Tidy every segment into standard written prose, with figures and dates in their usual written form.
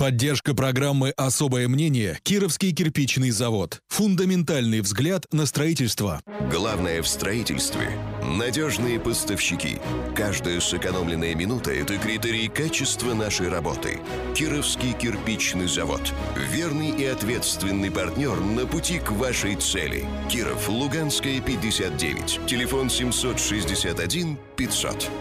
Поддержка программы «Особое мнение» Кировский кирпичный завод. Фундаментальный взгляд на строительство. Главное в строительстве – надежные поставщики. Каждая сэкономленная минута – это критерий качества нашей работы. Кировский кирпичный завод. Верный и ответственный партнер на пути к вашей цели. Киров, Луганская, 59. Телефон 761 500.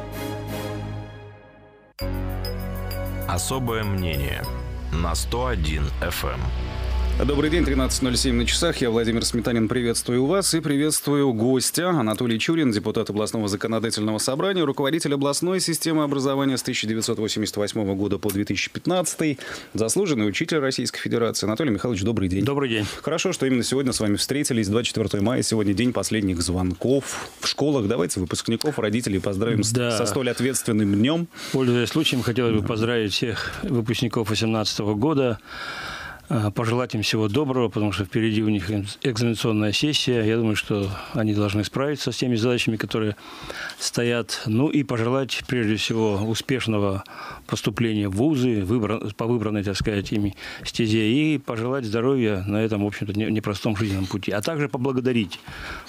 Особое мнение на 101 FM. Добрый день, 13:07 на часах. Я, Владимир Сметанин, приветствую вас и приветствую гостя. Анатолий Чурин, депутат областного законодательного собрания, руководитель областной системы образования с 1988 года по 2015, заслуженный учитель Российской Федерации. Анатолий Михайлович, добрый день. Добрый день. Хорошо, что именно сегодня с вами встретились. 24 мая, сегодня день последних звонков в школах. Давайте выпускников, родителей поздравим со столь ответственным днем. Пользуясь случаем, хотелось бы поздравить всех выпускников 2018 года. Пожелать им всего доброго, потому что впереди у них экзаменационная сессия. Я думаю, что они должны справиться с теми задачами, которые стоят. Ну и пожелать, прежде всего, успешного поступления в вузы, по выбранной, так сказать, ими стезе, и пожелать здоровья на этом, в общем-то, непростом жизненном пути. А также поблагодарить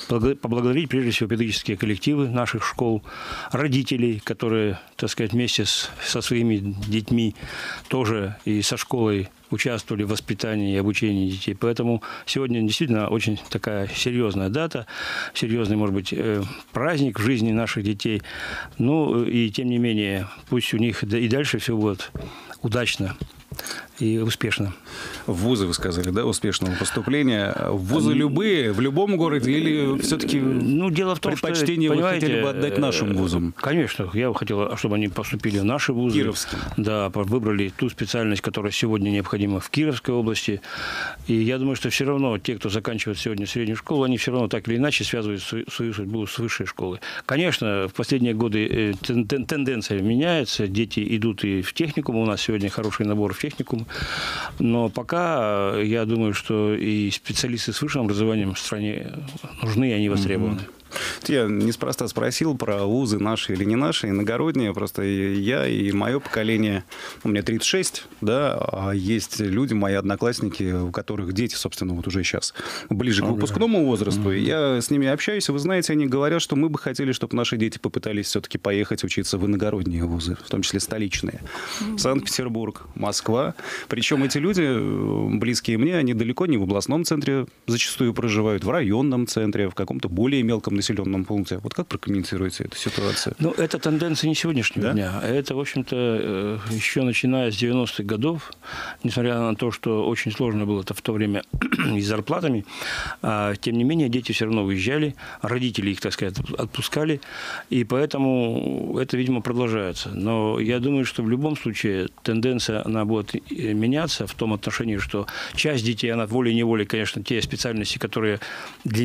прежде всего, педагогические коллективы наших школ, родителей, которые, так сказать, вместе со своими детьми тоже и со школой участвовали в воспитании и обучении детей. Поэтому сегодня действительно очень такая серьезная дата, серьезный, может быть, праздник в жизни наших детей. Ну и тем не менее, пусть у них и дальше все будет удачно и успешно. В вузы, вы сказали, да, успешного поступления. В вузы любые, в любом городе, или все-таки дело в том, предпочтение вы хотели бы отдать нашим вузам? Конечно, я бы хотел, чтобы они поступили в наши вузы. Кировские. Да, выбрали ту специальность, которая сегодня необходима в Кировской области. И я думаю, что все равно те, кто заканчивает сегодня среднюю школу, они все равно так или иначе связывают свою судьбу с высшей школой. Конечно, в последние годы тенденция меняется. Дети идут и в техникум. У нас сегодня хороший набор в техникум. Но пока я думаю, что и специалисты с высшим образованием в стране нужны, и они востребованы. Я неспроста спросил про вузы наши или не наши, иногородние. Просто я и мое поколение, у меня 36, да, а есть люди, мои одноклассники, у которых дети, собственно, вот уже сейчас ближе к выпускному возрасту. Я с ними общаюсь, и вы знаете, они говорят, что мы бы хотели, чтобы наши дети попытались все-таки поехать учиться в иногородние вузы, в том числе столичные. Санкт-Петербург, Москва. Причем эти люди, близкие мне, они далеко не в областном центре зачастую проживают, в районном центре, в каком-то более мелком населенном пункте. Вот как прокомментируете эту ситуацию? Ну, это тенденция не сегодняшнего дня. Это, в общем-то, еще начиная с 90-х годов, несмотря на то, что очень сложно было это в то время и с зарплатами, тем не менее, дети все равно уезжали, родители их, так сказать, отпускали, и поэтому это, видимо, продолжается. Но я думаю, что в любом случае тенденция, она будет меняться в том отношении, что часть детей, она волей-неволей, конечно, те специальности, которые для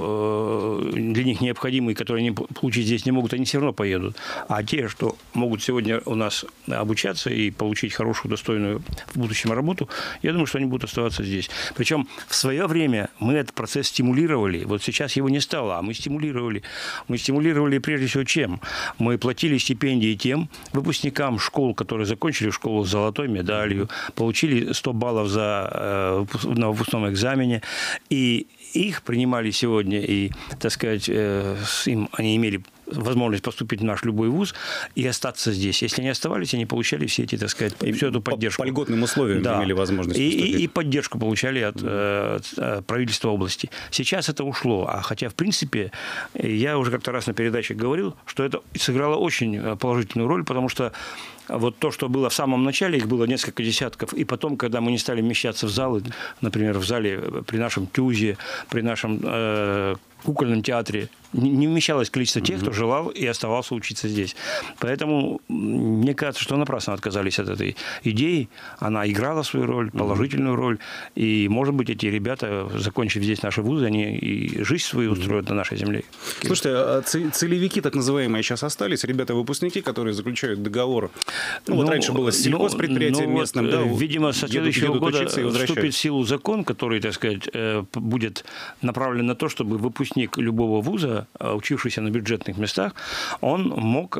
них необходимые, которые они получить здесь не могут, они все равно поедут. А те, что могут сегодня у нас обучаться и получить хорошую, достойную в будущем работу, я думаю, что они будут оставаться здесь. Причем в свое время мы этот процесс стимулировали. Вот сейчас его не стало, а мы стимулировали. Мы стимулировали прежде всего чем? Мы платили стипендии тем выпускникам школ, которые закончили школу с золотой медалью, получили 100 баллов на выпускном экзамене, и их принимали сегодня, и, так сказать, они имели возможность поступить в наш любой вуз и остаться здесь. Если они оставались, они получали все эти, так сказать, всю эту поддержку. По льготным условиям имели возможность поступить. И поддержку получали от правительства области. Сейчас это ушло. А хотя, в принципе, я уже как-то раз на передаче говорил, что это сыграло очень положительную роль, потому что вот то, что было в самом начале, их было несколько десятков, и потом, когда мы не стали вмещаться в залы, например, в зале при нашем ТЮЗе, при нашем кукольном театре, не вмещалось количество тех, кто желал и оставался учиться здесь. Поэтому мне кажется, что напрасно отказались от этой идеи. Она играла свою роль, положительную роль. И, может быть, эти ребята, закончив здесь наши вузы, они и жизнь свою устроят на нашей земле. Слушайте, а целевики так называемые сейчас остались? Ребята-выпускники, которые заключают договор? Вот раньше было с сельхозпредприятием местным. Да, видимо, со следующего года вступит в силу закон, который, так сказать, будет направлен на то, чтобы выпускники выпускник любого вуза, учившийся на бюджетных местах, он мог,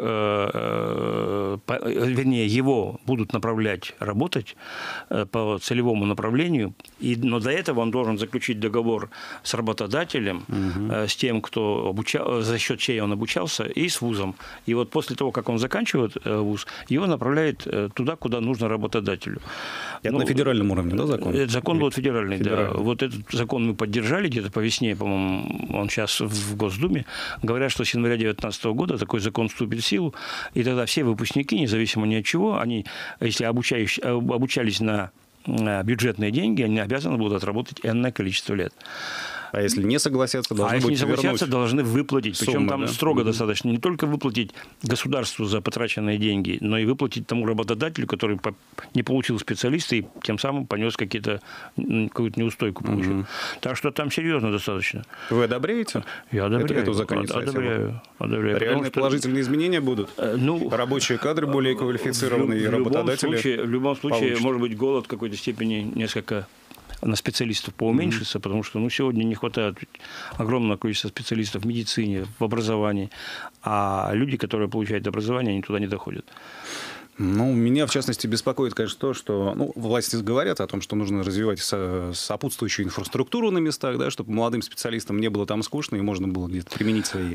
вернее, его будут направлять работать по целевому направлению, но до этого он должен заключить договор с работодателем, с тем, кто за счет чей он обучался, и с вузом. И вот после того, как он заканчивает вуз, его направляет туда, куда нужно работодателю. Это на федеральном уровне, да, закон? Закон был федеральный, да. Вот этот закон мы поддержали где-то по весне, по-моему, он сейчас в Госдуме. Говорят, что с января 2019 года такой закон вступит в силу, и тогда все выпускники, независимо ни от чего, они, если обучались на бюджетные деньги, они обязаны будут отработать энное количество лет. А если не согласятся, должны выплатить. Суммы, причем там да? строго достаточно не только выплатить государству за потраченные деньги, но и выплатить тому работодателю, который не получил специалиста и тем самым понес какую-то неустойку получил. Так что там серьезно достаточно. Вы одобряете? Я одобряю. Эту законодательную одобряю. Реальные положительные изменения будут? Рабочие кадры более квалифицированные, работодатели? В любом случае, получат. Может быть, голод в какой-то степени несколько на специалистов поуменьшится, потому что сегодня не хватает огромного количества специалистов в медицине, в образовании, а люди, которые получают образование, они туда не доходят. Меня, в частности, беспокоит, конечно, то, что власти говорят о том, что нужно развивать сопутствующую инфраструктуру на местах, да, чтобы молодым специалистам не было там скучно и можно было где-то применить свои...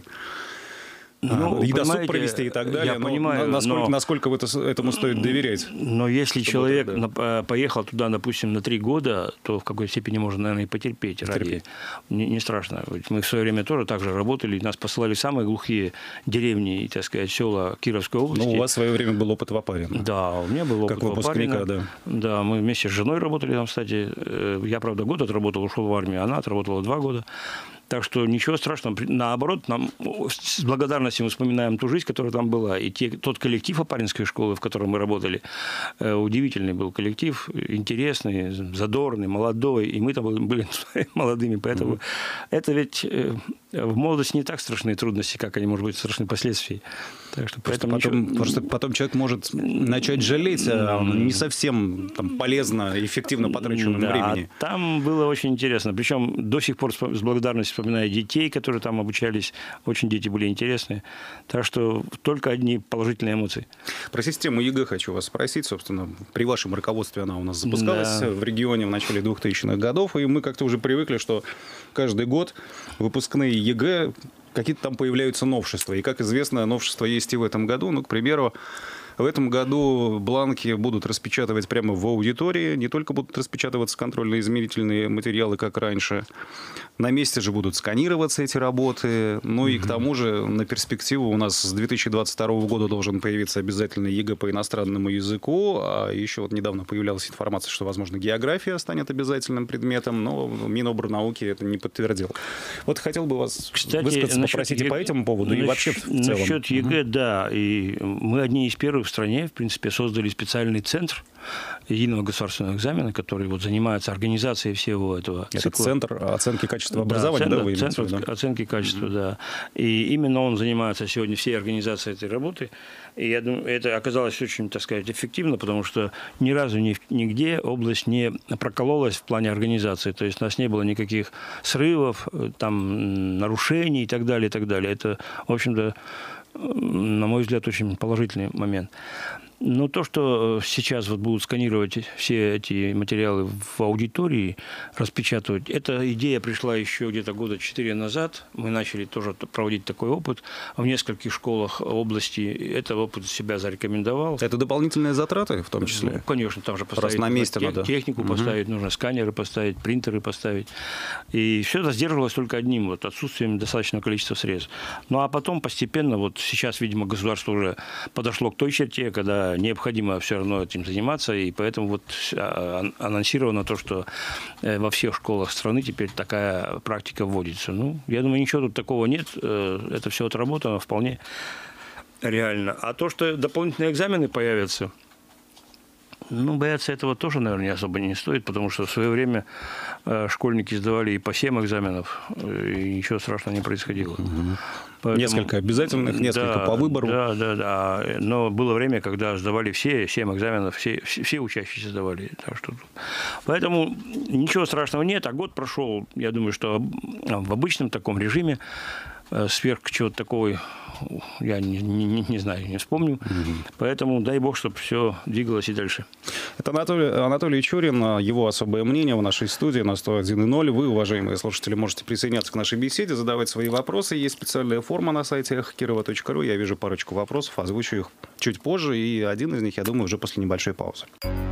и досуг провести и так далее. Я понимаю, насколько этому стоит доверять? Но если человек поехал туда, допустим, на 3 года, то в какой степени можно, наверное, и потерпеть. Не страшно. Мы в свое время тоже так же работали. Нас посылали в самые глухие деревни, так сказать, села Кировской области. У вас в свое время был опыт в Опарино. Да, у меня был опыт в Опарино. Как выпускника, да. Да, мы вместе с женой работали там, кстати. Я, правда, год отработал, ушел в армию, она отработала 2 года. Так что ничего страшного. Наоборот, нам с благодарностью мы вспоминаем ту жизнь, которая там была. И тот коллектив Опаринской школы, в котором мы работали, удивительный был коллектив, интересный, задорный, молодой. И мы там были молодыми. Поэтому это ведь в молодости не так страшные трудности, как они, может быть, страшны последствия. Так что потом человек может начать жалеть о не совсем полезно, эффективно потраченном времени. Там было очень интересно. Причем до сих пор с благодарностью вспоминаю детей, которые там обучались. Очень дети были интересные. Так что только одни положительные эмоции. Про систему ЕГЭ хочу вас спросить. Собственно, при вашем руководстве она у нас запускалась в регионе в начале 2000-х годов. И мы как-то уже привыкли, что каждый год выпускные ЕГЭ какие-то там появляются новшества. И, как известно, новшества есть и в этом году. К примеру, в этом году бланки будут распечатывать прямо в аудитории. Не только будут распечатываться контрольно-измерительные материалы, как раньше. На месте же будут сканироваться эти работы. И к тому же на перспективу у нас с 2022 года должен появиться обязательный ЕГЭ по иностранному языку. А еще недавно появлялась информация, что, возможно, география станет обязательным предметом. Но Минобрнауки это не подтвердил. Хотел бы вас высказаться, попросить и по этому поводу, и вообще в целом. Насчет ЕГЭ, да. И мы одни из первых в стране, в принципе, создали специальный центр единого государственного экзамена, который занимается организацией всего этого цикла. Это центр оценки качества образования, да, вы имеете в виду? Центр оценки качества, да. И именно он занимается сегодня всей организацией этой работы. И я думаю, это оказалось очень, так сказать, эффективно, потому что ни разу нигде область не прокололась в плане организации. То есть у нас не было никаких срывов, нарушений и так далее, и так далее. Это, в общем-то, на мой взгляд, очень положительный момент. Но то, что сейчас будут сканировать все эти материалы в аудитории, распечатывать, эта идея пришла еще где-то года 4 назад. Мы начали тоже проводить такой опыт в нескольких школах области. Этот опыт себя зарекомендовал. Это дополнительные затраты в том числе? Конечно, там же поставить на месте технику поставить, нужно сканеры поставить, принтеры поставить. И все это сдерживалось только одним, отсутствием достаточного количества средств. А потом постепенно, сейчас, видимо, государство уже подошло к той черте, когда необходимо все равно этим заниматься, и поэтому анонсировано то, что во всех школах страны теперь такая практика вводится. Я думаю, ничего тут такого нет, это все отработано вполне реально. А то, что дополнительные экзамены появятся, Ну, бояться этого тоже, наверное, особо не стоит, потому что в свое время школьники сдавали и по 7 экзаменов, и ничего страшного не происходило. Поэтому, несколько обязательных, несколько по выбору. Да. Но было время, когда сдавали все 7 экзаменов, все учащиеся сдавали. Так что... Поэтому ничего страшного нет, а год прошел, я думаю, что в обычном таком режиме сверх чего-то такого я не знаю, не вспомню. Поэтому дай бог, чтобы все двигалось и дальше. Это Анатолий Чурин, его особое мнение в нашей студии на 101.0. Вы, уважаемые слушатели, можете присоединяться к нашей беседе, задавать свои вопросы. Есть специальная форма на сайте эхокирова.ру. Я вижу парочку вопросов, озвучу их чуть позже. И один из них, я думаю, уже после небольшой паузы.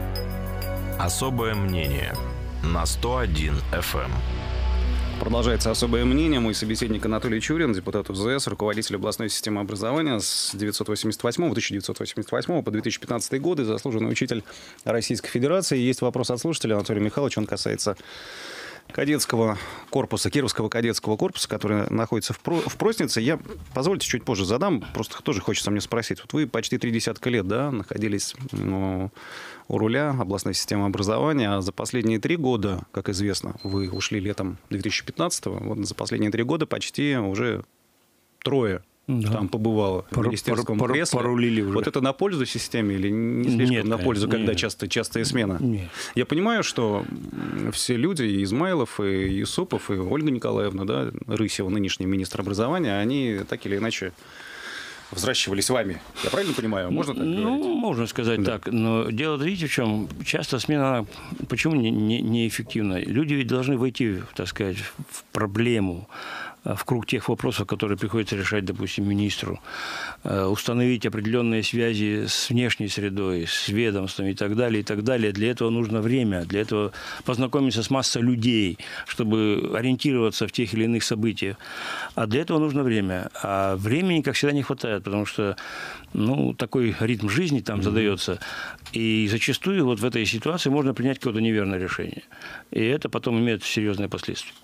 Особое мнение на 101 FM. Продолжается особое мнение. Мой собеседник Анатолий Чурин, депутат УЗС, руководитель областной системы образования с 1988 по 2015 годы, заслуженный учитель Российской Федерации. Есть вопрос от слушателя Анатолия Михайловича, он касается кадетского корпуса, Кировского кадетского корпуса, который находится в Проснице. Я, позвольте, чуть позже задам, просто тоже хочется мне спросить. Вот вы почти 30 лет, да, находились у руля областной системы образования, а за последние 3 года, как известно, вы ушли летом 2015-го, вот за последние 3 года почти уже 3 там побывало в министерском кресле. Порулили уже. Вот это на пользу системе или не слишком нет, на пользу, нет. когда частая смена? Нет. Я понимаю, что все люди, и Измайлов, и Юсупов, и Ольга Николаевна, да, Рысева, нынешний министр образования, они так или иначе взращивались вами. Я правильно понимаю? Можно так говорить? Можно сказать так. Но дело, видите, в чем? Часто смена, почему неэффективна? Люди ведь должны войти, так сказать, в проблему, в круг тех вопросов, которые приходится решать, допустим, министру, установить определенные связи с внешней средой, с ведомством и так далее, и так далее. Для этого нужно время, для этого познакомиться с массой людей, чтобы ориентироваться в тех или иных событиях. А для этого нужно время. А времени, как всегда, не хватает, потому что такой ритм жизни там задается. И зачастую вот в этой ситуации можно принять какое-то неверное решение. И это потом имеет серьезные последствия.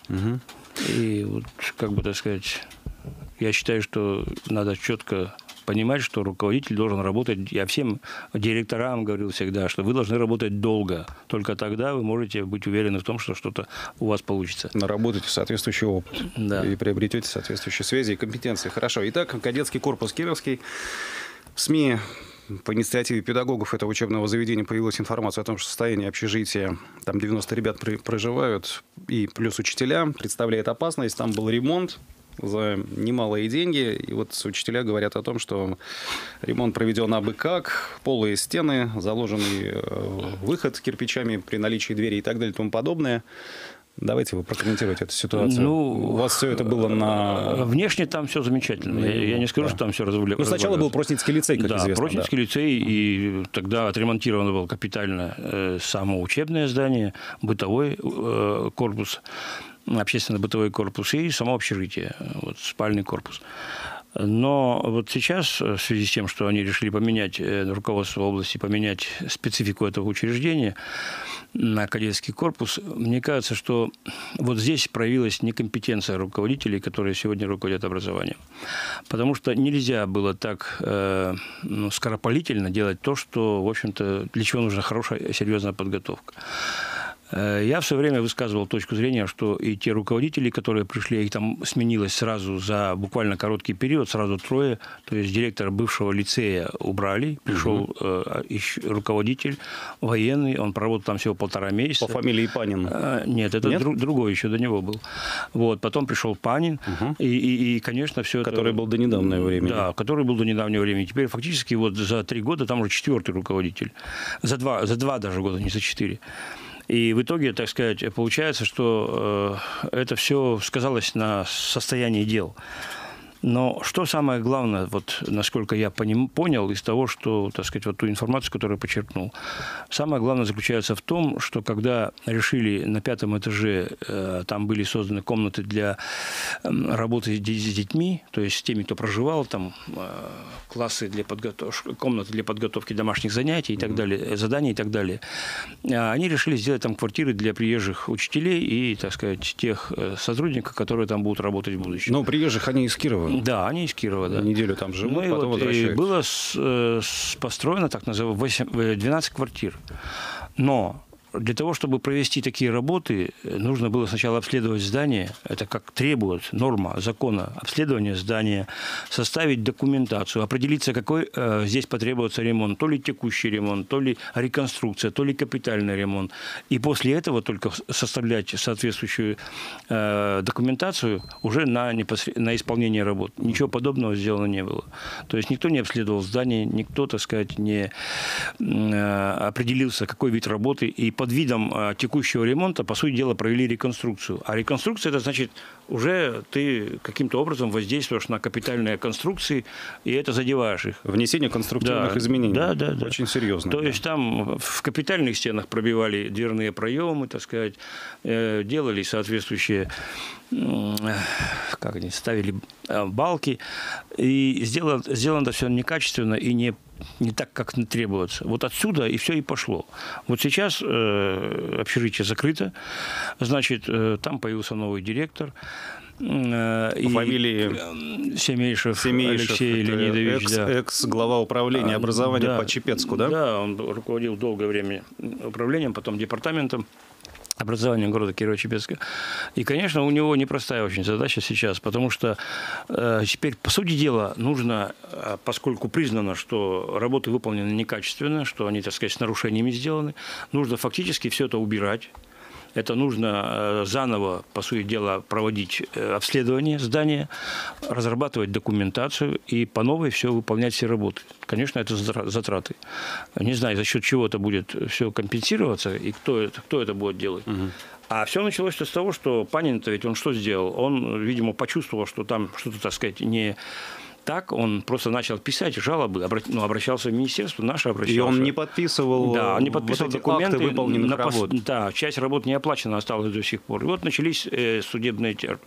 И вот, как бы, так сказать, я считаю, что надо четко понимать, что руководитель должен работать. Я всем директорам говорил всегда, что вы должны работать долго. Только тогда вы можете быть уверены в том, что что-то у вас получится. Наработаете соответствующий опыт. Да. И приобретете соответствующие связи и компетенции. Хорошо. Итак, кадетский корпус Кировский. В СМИ по инициативе педагогов этого учебного заведения появилась информация о том, что состояние общежития, там 90 ребят проживают, и плюс учителя, представляет опасность. Там был ремонт за немалые деньги. И вот учителя говорят о том, что ремонт проведен абы как, полые стены, заложенный выход кирпичами при наличии двери и так далее и тому подобное. Давайте вы прокомментируете эту ситуацию. У вас все это было на... Внешне там все замечательно. Я не скажу, что там все развалилось. Сначала был Просницкий лицей, как известно. Просницкий лицей, и тогда отремонтировано было капитально само учебное здание, бытовой корпус, общественно-бытовой корпус и само общежитие, спальный корпус. Но вот сейчас, в связи с тем, что они решили поменять руководство области, поменять специфику этого учреждения на кадетский корпус, мне кажется, что вот здесь проявилась некомпетенция руководителей, которые сегодня руководят образованием. Потому что нельзя было так скоропалительно делать то, что, в общем-то, для чего нужна хорошая, серьезная подготовка. Я в свое время высказывал точку зрения, что и те руководители, которые пришли, их там сменилось сразу за буквально короткий период, сразу 3, то есть директора бывшего лицея убрали, пришел руководитель военный, он проработал там всего 1,5 месяца. По фамилии Панин? Нет, это другой еще до него был. Вот, потом пришел Панин, и, конечно, все это... Который был до недавнего времени. Да, который был до недавнего времени. Теперь фактически вот за 3 года там уже 4-й руководитель. За 2 даже года, не за 4. И в итоге, так сказать, получается, что это все сказалось на состоянии дел. Но что самое главное, вот насколько я понял из того, что, так сказать, вот ту информацию, которую я почерпнул, самое главное заключается в том, что когда решили на 5-м этаже, там были созданы комнаты для работы с детьми, то есть с теми, кто проживал, там классы для комнаты для подготовки домашних занятий и так далее, заданий и так далее, они решили сделать там квартиры для приезжих учителей и, так сказать, тех сотрудников, которые там будут работать в будущем. Но приезжих они из Кирова. Кирова? Да, они из Кирова, да. Неделю там живут, Ну, потом вот, возвращаются. было построено, так называемое, 12 квартир. Но для того, чтобы провести такие работы, нужно было сначала обследовать здание, это как требует норма закона, обследование здания, составить документацию, определиться, какой здесь потребуется ремонт, то ли текущий ремонт, то ли реконструкция, то ли капитальный ремонт. И после этого только составлять соответствующую документацию уже на исполнение работ. Ничего подобного сделано не было. То есть никто не обследовал здание, никто, так сказать, не определился, какой вид работы, и под видом текущего ремонта, по сути дела, провели реконструкцию. А реконструкция – это значит, уже ты каким-то образом воздействуешь на капитальные конструкции, и это задеваешь их. Внесение конструктивных изменений. Да. Очень серьезно. То есть там в капитальных стенах пробивали дверные проемы, так сказать, делали соответствующие, как они, ставили балки, и сделано это все некачественно и не так, как требуется. Вот отсюда и все и пошло. Вот сейчас общежитие закрыто, значит, там появился новый директор. По фамилии Семейшев Алексей Леонидович. Экс-глава управления образования по Чепецку, да? Да, он руководил долгое время управлением, потом департаментом образования города Кирово-Чепецка. И, конечно, у него непростая очень задача сейчас, потому что теперь, по сути дела, нужно, поскольку признано, что работы выполнены некачественно, что они, так сказать, с нарушениями сделаны, нужно фактически все это убирать. Это нужно заново, по сути дела, проводить обследование здания, разрабатывать документацию и по новой все выполнять все работы. Конечно, это затраты. Не знаю, за счет чего это будет все компенсироваться и кто это будет делать. А все началось с того, что Панин-то ведь он что сделал? Он, видимо, почувствовал, что там что-то, так сказать, не так, он просто начал писать жалобы, обращался в министерство, наше обращался. И он не подписывал, он не подписывал документы, акты выполненных работ. Да, часть работ не оплачена осталась до сих пор. И вот начались судебные терки.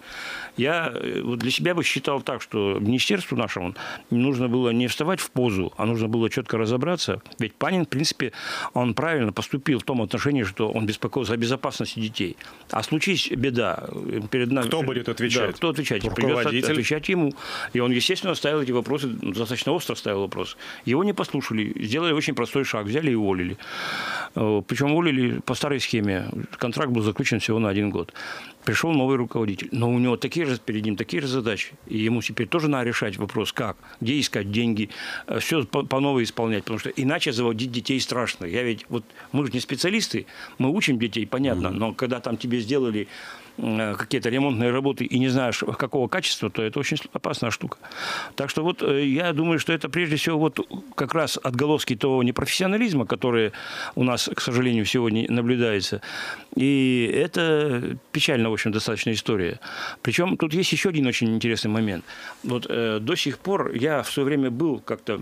Я для себя бы считал так, что министерству нашему нужно было не вставать в позу, а нужно было четко разобраться. Ведь Панин, в принципе, он правильно поступил в том отношении, что он беспокоился о безопасности детей. А случись беда перед нами... Кто будет отвечать? Да, кто отвечать? Руководитель. Придется отвечать ему. И он, естественно, ставил эти вопросы, достаточно остро ставил вопрос. Его не послушали, сделали очень простой шаг, взяли и уволили. Причем уволили по старой схеме. Контракт был заключен всего на 1 год. Пришел новый руководитель. Но у него перед ним такие же задачи. И ему теперь тоже надо решать вопрос, как, где искать деньги, все по новой исполнять. Потому что иначе заводить детей страшно. Мы же не специалисты, мы учим детей, понятно. Но когда там тебе сделали какие-то ремонтные работы и не знаешь, какого качества, то это очень опасная штука. Так что вот я думаю, что это прежде всего вот как раз отголоски того непрофессионализма, который у нас, к сожалению, сегодня наблюдается. И это печальная, в общем, достаточно история. Причем тут есть еще один очень интересный момент. Вот до сих пор я в свое время был как-то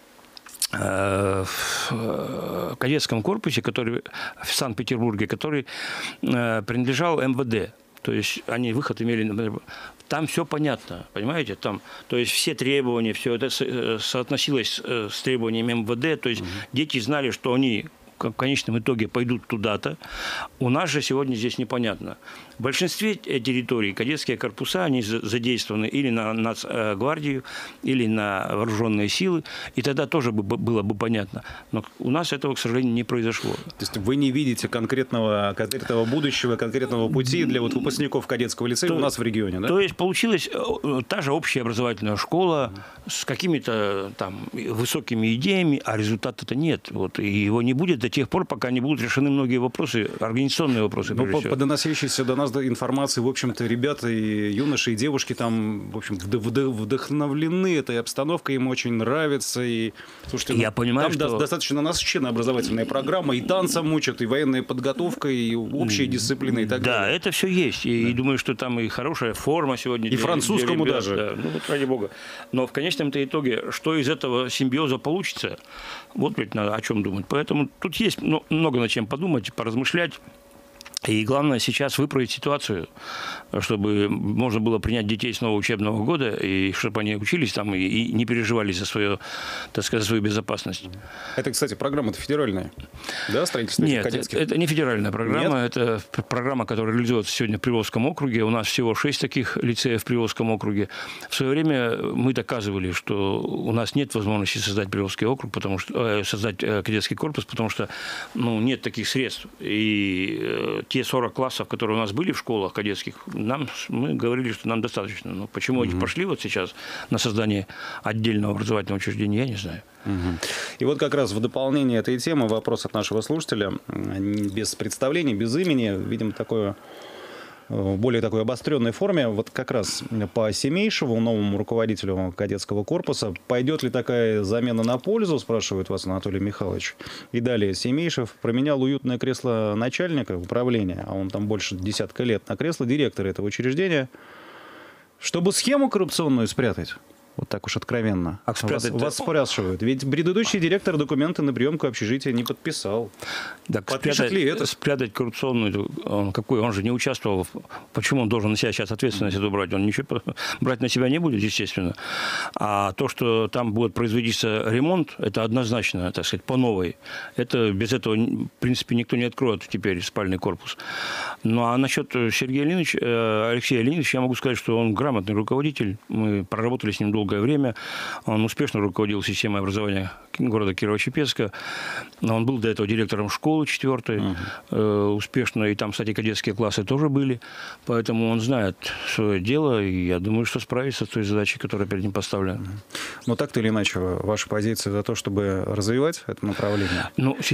в кадетском корпусе, который в Санкт-Петербурге, который принадлежал МВД. То есть они выход имели, например, там все понятно, понимаете? Там, то есть все требования, все это соотносилось с требованиями МВД. То есть дети знали, что они в конечном итоге пойдут туда-то. У нас же сегодня здесь непонятно. В большинстве территорий кадетские корпуса, они задействованы или на Нацгвардию, или на вооруженные силы, и тогда тоже было бы понятно. Но у нас этого, к сожалению, не произошло. То есть вы не видите конкретного будущего, конкретного пути для вот выпускников кадетского лицея у нас в регионе, да? То есть получилась та же общая образовательная школа с какими-то там высокими идеями, а результата-то нет. Вот, и его не будет до тех пор, пока не будут решены многие вопросы, организационные вопросы. По доносящейся до нас информации, в общем-то, ребята и юноши, и девушки там, в общем, вдохновлены этой обстановкой, им очень нравится. И, слушайте, я понимаю, там что... достаточно насыщенная образовательная программа, и танцам учат, и военная подготовка, и общие дисциплины, и так далее. Да, это все есть. И думаю, что там и хорошая форма сегодня. И французскому ребят, даже. Да, вот ради бога. Но в конечном-то итоге, что из этого симбиоза получится, вот ведь надо о чем думать. Поэтому тут есть много над чем подумать, поразмышлять. И главное сейчас выправить ситуацию, чтобы можно было принять детей с нового учебного года, и чтобы они учились там и не переживали за свою, так сказать, свою безопасность. Это, кстати, программа-то федеральная, да, строительство Нет, кадетских? это не федеральная программа. Нет? Это программа, которая реализуется сегодня в Приволжском округе. У нас всего 6 таких лицеев в Приволжском округе. В свое время мы доказывали, что у нас нет возможности создать Приволжский округ, создать кадетский корпус, потому что нет таких средств. И те 40 классов, которые у нас были в школах кадетских, мы говорили, что нам достаточно. Но почему они пошли вот сейчас на создание отдельного образовательного учреждения, я не знаю. И вот как раз в дополнение этой темы вопрос от нашего слушателя, без представления, без имени, видим в более такой обостренной форме. Вот как раз по Семейшеву, новому руководителю кадетского корпуса, пойдет ли такая замена на пользу, спрашивает вас Анатолий Михайлович. И далее Семейшев променял уютное кресло начальника управления, а он там больше десятка лет, на кресло директора этого учреждения, чтобы схему коррупционную спрятать. Вот так уж откровенно. Вас спрашивают. Ведь предыдущий директор документы на приемку общежития не подписал. Так подпишет ли это? Спрятать коррупционную... Он же не участвовал. Почему он должен на себя сейчас ответственность эту брать? Он ничего брать на себя не будет, естественно. А то, что там будет производиться ремонт, это однозначно, так сказать, по новой. Это без этого, в принципе, никто не откроет теперь спальный корпус. Ну, а насчет Алексея Леонидовича, я могу сказать, что он грамотный руководитель. Мы проработали с ним долгое время. Он успешно руководил системой образования города Кирово-Чепецка. Он был до этого директором школы 4-й. Успешно. И там, кстати, кадетские классы тоже были. Поэтому он знает свое дело. И я думаю, что справится с той задачей, которая перед ним поставлена. Но так-то или иначе, ваша позиция за то, чтобы развивать это направление?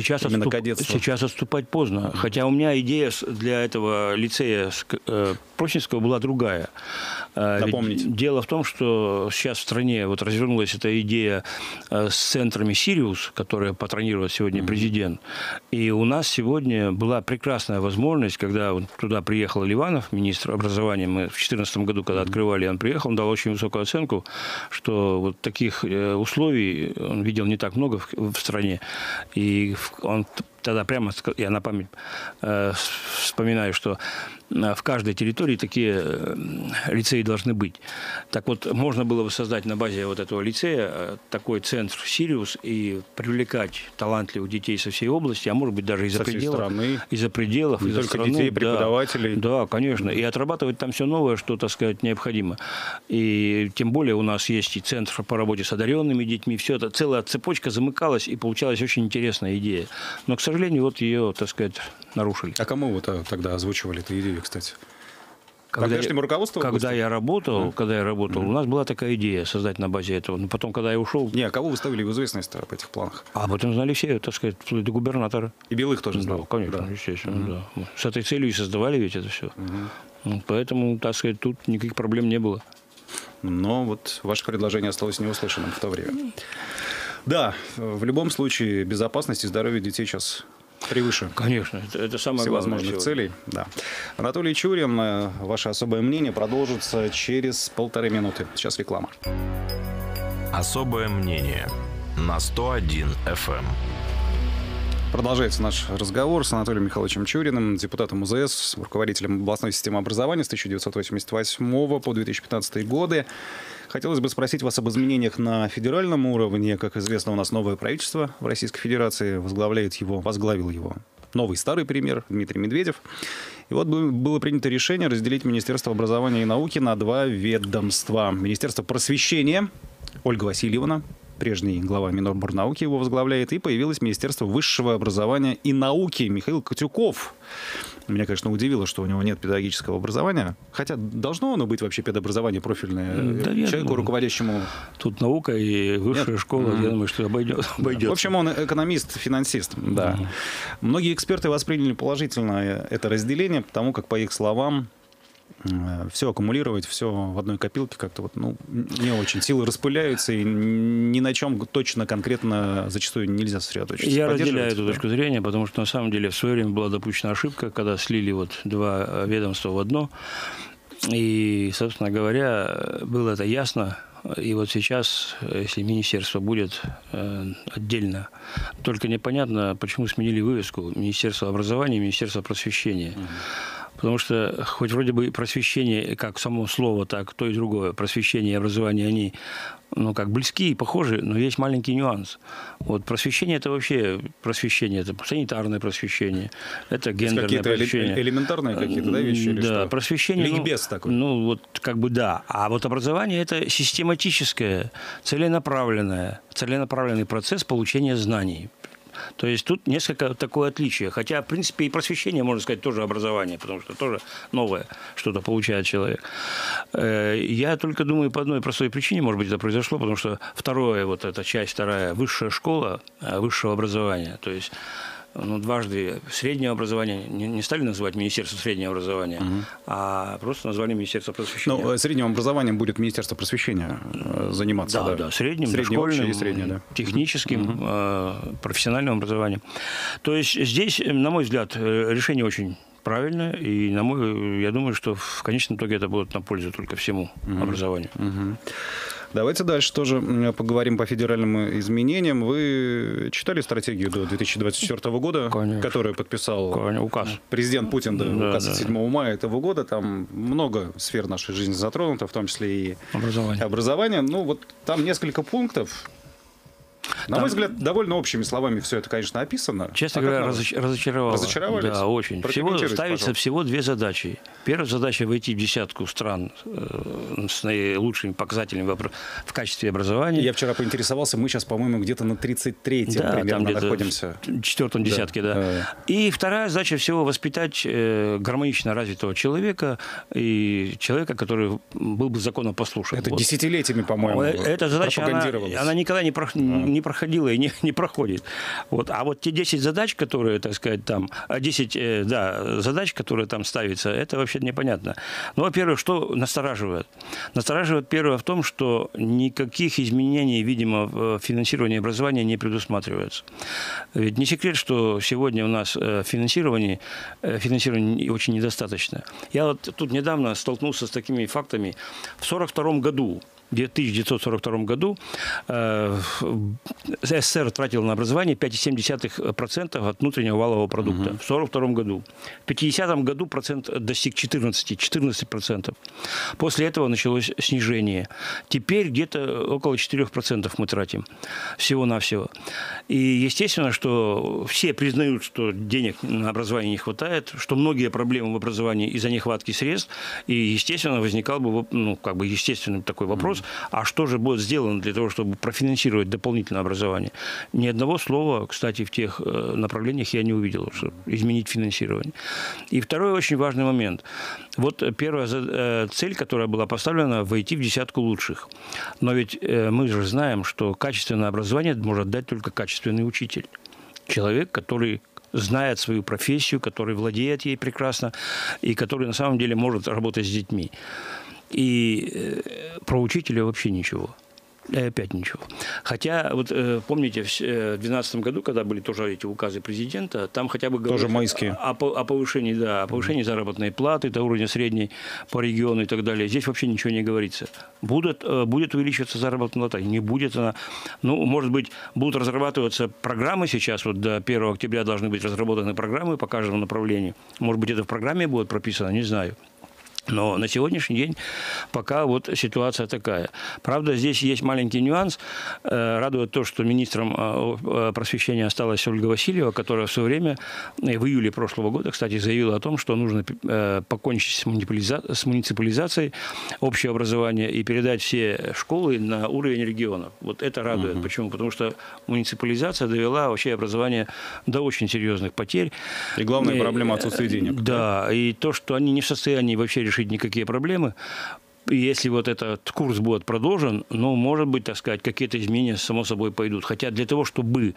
Сейчас отступать поздно. Хотя у меня идея для этого лицея Прочницкого была другая. Напомните. Дело в том, что сейчас в стране развернулась эта идея с центрами «Сириус», которые патронирует сегодня президент. И у нас сегодня была прекрасная возможность, когда туда приехал Ливанов, министр образования, мы в 2014 году, когда открывали, он приехал, он дал очень высокую оценку, что вот таких условий он видел не так много в стране. И он тогда прямо, я на память вспоминаю, что в каждой территории такие лицеи должны быть. Так вот, можно было бы создать на базе вот этого лицея такой центр «Сириус» и привлекать талантливых детей со всей области, а может быть даже из-за пределов. Из-за пределов, не из-за только страны. детей, преподавателей. Да, конечно. И отрабатывать там все новое, что, так сказать, необходимо. И тем более у нас есть и центр по работе с одаренными детьми. Все это, целая цепочка замыкалась, и получалась очень интересная идея. Но, к сожалению, вот ее, так сказать, нарушили. А кому вы тогда озвучивали эту идею, кстати? Когда я работал, у нас была такая идея создать на базе этого. Но потом, когда я ушел... А кого вы ставили в известность об этих планах? Об этом знали все, так сказать, вплоть до губернатора. И Белых тоже знал? Да, конечно, естественно. Да. С этой целью и создавали ведь это все. Поэтому, так сказать, тут никаких проблем не было. Но вот ваше предложение осталось неуслышанным в то время. Да, в любом случае безопасность и здоровье детей сейчас превыше. Конечно, это самое главное. Всевозможных целей. Да. Анатолий Чурин, ваше особое мнение продолжится через 1,5 минуты. Сейчас реклама. Особое мнение на 101 FM. Продолжается наш разговор с Анатолием Михайловичем Чуриным, депутатом УЗС, руководителем областной системы образования с 1988 по 2015 годы. Хотелось бы спросить вас об изменениях на федеральном уровне. Как известно, у нас новое правительство в Российской Федерации. Возглавил его новый старый премьер Дмитрий Медведев. И вот было принято решение разделить Министерство образования и науки на 2 ведомства. Министерство просвещения Ольга Васильевна, прежний глава Миноборнауки, его возглавляет, и появилось Министерство высшего образования и науки Михаил Котюков. Меня, конечно, удивило, что у него нет педагогического образования. Хотя должно оно быть вообще педобразование профильное человеку, руководящему... Тут наука и высшая школа, я думаю, что обойдет. В общем, он экономист, финансист. Да. Многие эксперты восприняли положительно это разделение, потому как, по их словам, все аккумулировать, все в одной копилке как-то не очень. Силы распыляются, и ни на чем точно, конкретно зачастую нельзя сосредоточиться. Я разделяю эту точку зрения, потому что на самом деле в свое время была допущена ошибка, когда слили 2 ведомства в одно. И, собственно говоря, было это ясно И вот сейчас, если министерство будет отдельно, только непонятно, почему сменили вывеску Министерство образования и Министерство просвещения. Потому что хоть вроде бы просвещение, как само слово, так то и другое, просвещение и образование, они как близки и похожи, но есть маленький нюанс. Вот просвещение – это вообще просвещение, это санитарное просвещение, это гендерное просвещение. Какие-то элементарные какие-то, да, вещи? Или да, что? просвещение. Ликбез такой. Да. А вот образование – это систематическое, целенаправленный процесс получения знаний. То есть тут несколько такое отличие. Хотя, в принципе, и просвещение, можно сказать, тоже образование, потому что тоже новое что-то получает человек. Я только думаю, по одной простой причине, может быть, это произошло, потому что часть вторая, высшая школа высшего образования, то есть дважды среднее образование не стали называть Министерство среднего образования, а просто назвали Министерство просвещения. Но средним образованием будет Министерство просвещения заниматься. Да, средним, дошкольным, среднее, техническим, профессиональным образованием. То есть здесь, на мой взгляд, решение очень правильное, и я думаю, что в конечном итоге это будет на пользу только всему образованию. Давайте дальше тоже поговорим по федеральным изменениям. Вы читали стратегию до 2024 года, Конечно. которую подписал указ. Президент Путин, указ от 7 мая этого года. Там много сфер нашей жизни затронуто, в том числе и образование. Там несколько пунктов. На мой взгляд, довольно общими словами все это, конечно, описано. Честно говоря, разочаровало. Разочаровались? Да, очень. Ставится всего две задачи. Первая задача – войти в десятку стран с наилучшими показателями в качестве образования. Я вчера поинтересовался, мы сейчас, по-моему, где-то на 33-м примерно находимся. В четвертом десятке, да. И вторая задача всего – воспитать гармонично развитого человека и человека, который был бы законопослушен. Это десятилетиями, по-моему, эта задача, она никогда не проходила и не проходит. А вот те 10 задач, которые, так сказать, там, 10 задач, которые там ставятся, это вообще непонятно. Во-первых, что настораживает? Настораживает первое в том, что никаких изменений, видимо, в финансировании образования не предусматривается. Ведь не секрет, что сегодня у нас финансирование очень недостаточно. Я тут недавно столкнулся с такими фактами. В 1942 году СССР тратил на образование 5,7% от внутреннего валового продукта. В 1942 году. В 1950 году процент достиг 14%. После этого началось снижение. Теперь где-то около 4% мы тратим всего-навсего. И естественно, что все признают, что денег на образование не хватает, что многие проблемы в образовании из-за нехватки средств. И, естественно, возникал бы естественный такой вопрос, а что же будет сделано для того, чтобы профинансировать дополнительное образование? Ни одного слова, кстати, в тех направлениях я не увидел, что изменить финансирование. И второй очень важный момент. Первая цель, которая была поставлена, войти в десятку лучших. Но ведь мы же знаем, что качественное образование может дать только качественный учитель. Человек, который знает свою профессию, который владеет ей прекрасно и который на самом деле может работать с детьми. И про учителя вообще ничего. И опять ничего. Хотя, помните, в 2012 году, когда были тоже эти указы президента, там хотя бы говорили о повышении заработной платы до уровня средней по региону и так далее. Здесь вообще ничего не говорится. Будет увеличиваться заработная плата, не будет она. Может быть, будут разрабатываться программы сейчас, до 1 октября должны быть разработаны программы по каждому направлению. Может быть, это в программе будет прописано, не знаю. Но на сегодняшний день пока ситуация такая. Правда, здесь есть маленький нюанс. Радует то, что министром просвещения осталась Ольга Васильева, которая в свое время, в июле прошлого года, кстати, заявила о том, что нужно покончить с муниципализацией общего образования и передать все школы на уровень регионов. Это радует. Почему? Потому что муниципализация довела вообще образование до очень серьезных потерь. И главная проблема – отсутствие денег. Да, и то, что они не в состоянии вообще решить никакие проблемы. Если этот курс будет продолжен, может быть, так сказать, какие-то изменения само собой пойдут. Хотя для того, чтобы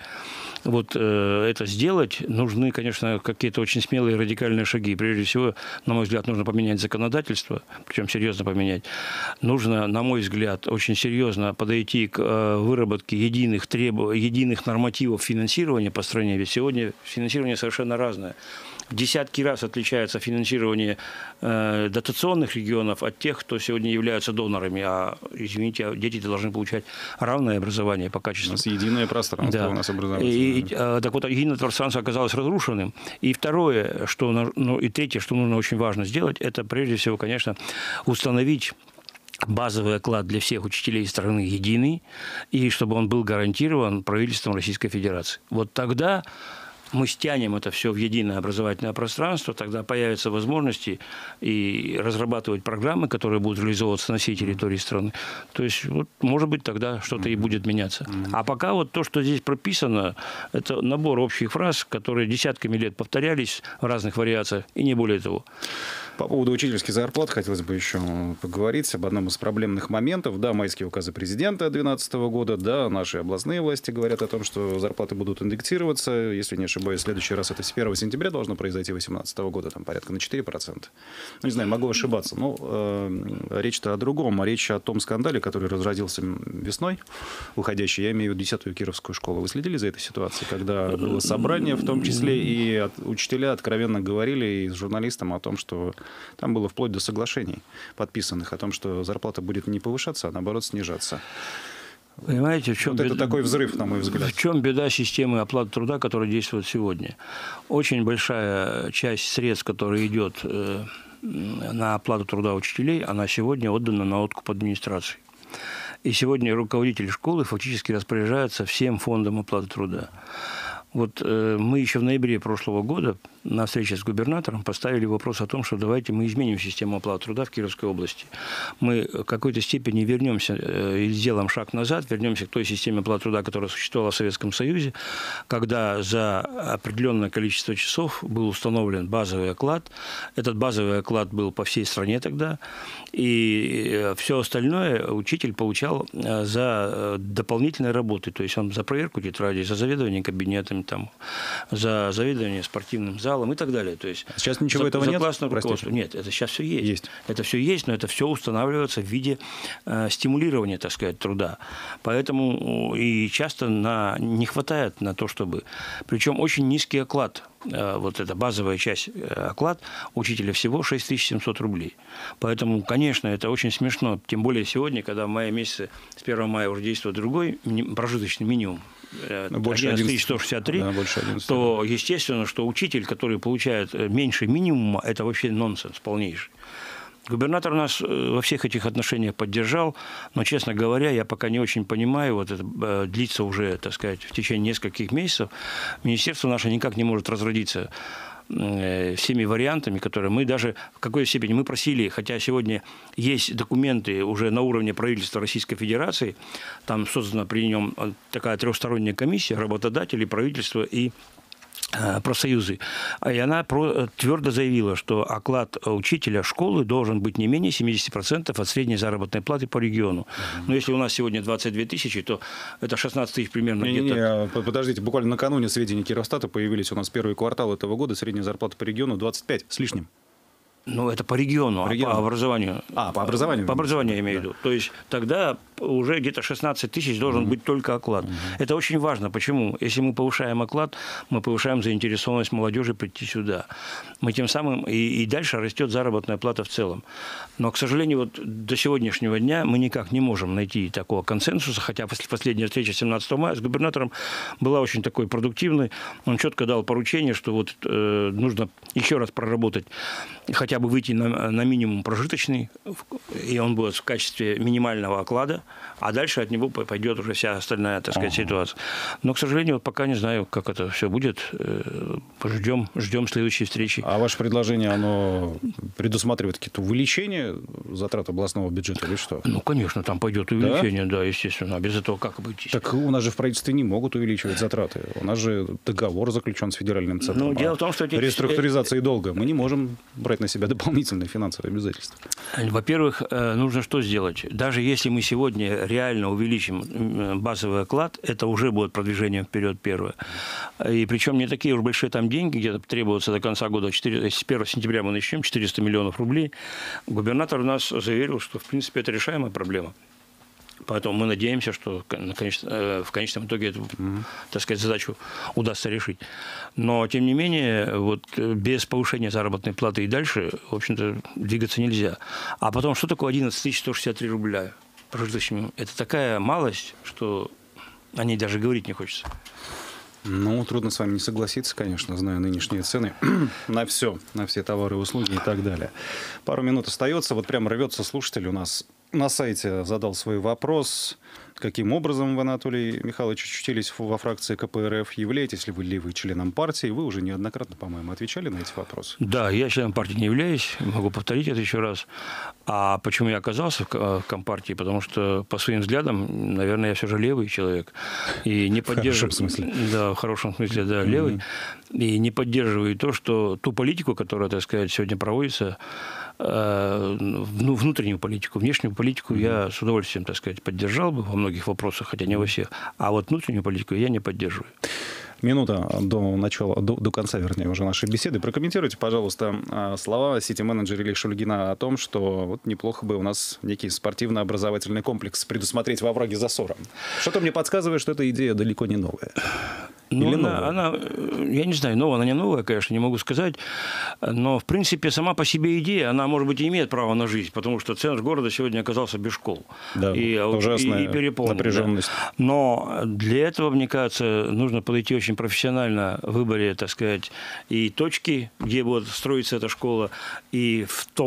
это сделать, нужны, конечно, какие-то очень смелые радикальные шаги. Прежде всего, на мой взгляд, нужно поменять законодательство, причем серьезно поменять. Нужно, на мой взгляд, очень серьезно подойти к выработке единых нормативов финансирования по стране. Ведь сегодня финансирование совершенно разное. В десятки раз отличается финансирование дотационных регионов от тех, кто сегодня сегодня являются донорами, а, извините, дети должны получать равное образование по качеству. У нас единое пространство, да. У нас образование. Так вот, единое пространство оказалось разрушенным. И второе, и третье, что нужно очень важно сделать, это прежде всего, конечно, установить базовый оклад для всех учителей страны единый, и чтобы он был гарантирован правительством Российской Федерации. Вот тогда мы стянем это все в единое образовательное пространство, тогда появятся возможности и разрабатывать программы, которые будут реализовываться на всей территории страны. То есть, вот, может быть, тогда что-то и будет меняться. А пока вот то, что здесь прописано, это набор общих фраз, которые десятками лет повторялись в разных вариациях, и не более того. По поводу учительских зарплат хотелось бы еще поговорить об одном из проблемных моментов. Да, майские указы президента 2012 года, да, наши областные власти говорят о том, что зарплаты будут индексироваться. Если не ошибаюсь, в следующий раз это с 1 сентября должно произойти 2018 года, там порядка на 4%. Ну, не знаю, могу ошибаться. Но речь-то о другом. Речь о том скандале, который разразился весной уходящей. Я имею в виду 10-ю Кировскую школу. Вы следили за этой ситуацией, когда было собрание, в том числе и учителя откровенно говорили и с журналистом о том, что там было вплоть до соглашений подписанных о том, что зарплата будет не повышаться, а наоборот снижаться. Понимаете, в чем вот это такой взрыв, на мой взгляд. В чем беда системы оплаты труда, которая действует сегодня? Очень большая часть средств, которая идет на оплату труда учителей, она сегодня отдана на откуп администрации. И сегодня руководители школы фактически распоряжаются всем фондом оплаты труда. Вот мы еще в ноябре прошлого года на встрече с губернатором поставили вопрос о том, что давайте мы изменим систему оплаты труда в Кировской области. Мы в какой-то степени вернемся и сделаем шаг назад, вернемся к той системе оплаты труда, которая существовала в Советском Союзе, когда за определенное количество часов был установлен базовый оклад. Этот базовый оклад был по всей стране тогда, и все остальное учитель получал за дополнительные работы, то есть он за проверку тетрадей, за заведование кабинетами, там, за заведование спортивным залом и так далее. То есть сейчас ничего этого нет? Нет, это сейчас все есть. Это все есть, но это все устанавливается в виде стимулирования, так сказать, труда. Поэтому и часто не хватает на то, чтобы... Причем очень низкий оклад. Вот эта базовая часть оклад учителя всего 6700 рублей. Поэтому, конечно, это очень смешно. Тем более сегодня, когда в мае месяце, с 1 мая уже действует другой прожиточный минимум, 11163, да, то естественно, что учитель, который получает меньше минимума, это вообще нонсенс полнейший. Губернатор нас во всех этих отношениях поддержал, но, честно говоря, я пока не очень понимаю, вот это длится уже, так сказать, в течение нескольких месяцев, министерство наше никак не может разродиться всеми вариантами, которые мы даже в какой степени мы просили, хотя сегодня есть документы уже на уровне правительства Российской Федерации, там создана при нем такая трехсторонняя комиссия, работодатели, правительство и профсоюзы. И она твердо заявила, что оклад учителя школы должен быть не менее 70% от средней заработной платы по региону. Но если у нас сегодня 22 тысячи, то это 16 тысяч примерно где-то. Подождите, буквально накануне сведения Кировстата появились у нас первый квартал этого года, средняя зарплата по региону 25 с лишним. Ну, это по региону, по образованию. По образованию? По образованию я имею в виду. То есть тогда уже где-то 16 тысяч должен быть только оклад. Это очень важно. Почему? Если мы повышаем оклад, мы повышаем заинтересованность молодежи прийти сюда. Мы тем самым и дальше растет заработная плата в целом. Но, к сожалению, вот до сегодняшнего дня мы никак не можем найти такого консенсуса, хотя последняя встреча 17 мая с губернатором была очень такой продуктивной. Он четко дал поручение, что вот нужно еще раз проработать, хотя бы выйти на минимум прожиточный, и он будет в качестве минимального оклада, а дальше от него пойдет уже вся остальная, так сказать, ситуация. Но, к сожалению, вот пока не знаю, как это все будет. Ждем следующей встречи. А ваше предложение, оно предусматривает какие-то увеличения затрат областного бюджета или что? Ну, конечно, там пойдет увеличение, да, естественно. А без этого как обойтись? Так у нас же в правительстве не могут увеличивать затраты. У нас же договор заключен с федеральным центром. Ну, дело в том, что реструктуризации долга. Мы не можем брать на себя дополнительные финансовые обязательства. Во-первых, нужно что сделать? Даже если мы сегодня реально увеличим базовый оклад, это уже будет продвижение вперед первое. И причем не такие уж большие там деньги, где требуются до конца года. С 1 сентября мы начнем 400 миллионов рублей. Губернатор нас заверил, что в принципе это решаемая проблема. Поэтому мы надеемся, что в конечном итоге эту, так сказать, задачу удастся решить. Но, тем не менее, вот без повышения заработной платы и дальше, в общем-то, двигаться нельзя. А потом, что такое 11 163 рубля прожиточным? Это такая малость, что о ней даже говорить не хочется. Ну, трудно с вами не согласиться, конечно, зная нынешние цены на все, на все товары и услуги и так далее. Пару минут остается. Вот прямо рвется слушатель у нас на сайте, задал свой вопрос. Каким образом вы, Анатолий Михайлович, очутились во фракции КПРФ? Являетесь ли вы членом партии? Вы уже неоднократно, по-моему, отвечали на эти вопросы. Да, я членом партии не являюсь. Могу повторить это еще раз. А почему я оказался в Компартии? Потому что, по своим взглядам, наверное, я все же левый человек. И не поддерживаю... В хорошем смысле. Да, в хорошем смысле, да, левый. И не поддерживаю ту политику, которая, так сказать, сегодня проводится, внутреннюю политику. Внешнюю политику я с удовольствием, так сказать, поддержал бы во многих вопросах, хотя не во всех. А вот внутреннюю политику я не поддерживаю. Минута до конца, вернее, уже нашей беседы. Прокомментируйте, пожалуйста, слова сити-менеджера Ильи Шульгина о том, что вот неплохо бы у нас некий спортивно-образовательный комплекс предусмотреть во враге засора. Что-то мне подсказывает, что эта идея далеко не новая. Ну, она, я не знаю, новая, она не новая, конечно, не могу сказать. Но, в принципе, сама по себе идея, она, может быть, и имеет право на жизнь, потому что центр города сегодня оказался без школ. Да, и переполнен. Напряженность. Да. Но для этого, мне кажется, нужно подойти очень профессионально в выборе, так сказать, и точки, где будет строиться эта школа, и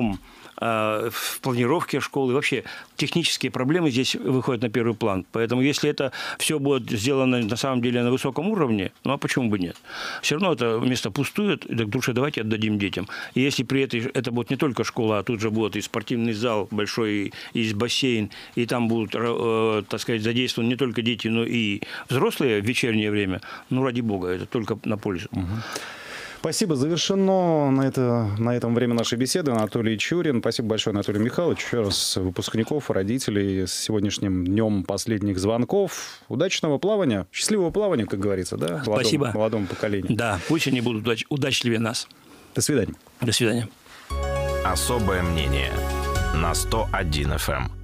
в планировке школы. Вообще технические проблемы здесь выходят на первый план. Поэтому если это все будет сделано на самом деле на высоком уровне, ну а почему бы нет? Все равно это место пустует, так лучше давайте отдадим детям. И если при этом это будет не только школа, а тут же будет и спортивный зал большой, и бассейн, и там будут, так сказать, задействованы не только дети, но и взрослые в вечернее время, ну ради бога, это только на пользу. Спасибо. Завершено на этом время нашей беседы. Анатолий Чурин. Спасибо большое, Анатолий Михайлович. Еще раз выпускников, родителей с сегодняшним днем последних звонков. Удачного плавания. Счастливого плавания, как говорится, да? Спасибо. Молодому поколению. Да, пусть они будут удачливее нас. До свидания. До свидания. Особое мнение на 101 FM.